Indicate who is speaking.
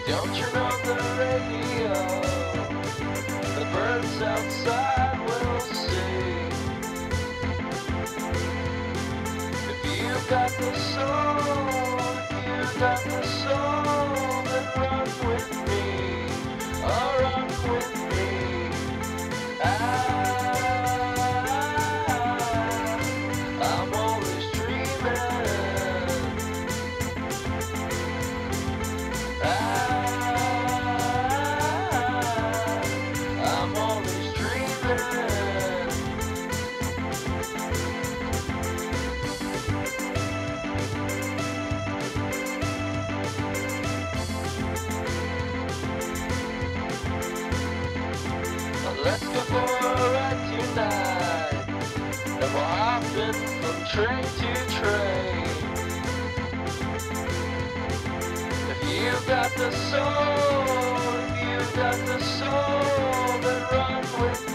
Speaker 1: Don't you know the radio? The birds outside will sing. If you've got the soul, if you've got the soul, then run with me, oh run with me. I'm always dreaming. I'm always dreaming. Let's go for a ride tonight, and we're hopping from train to train. If you've got the soul, if you've got the soul, then run with me.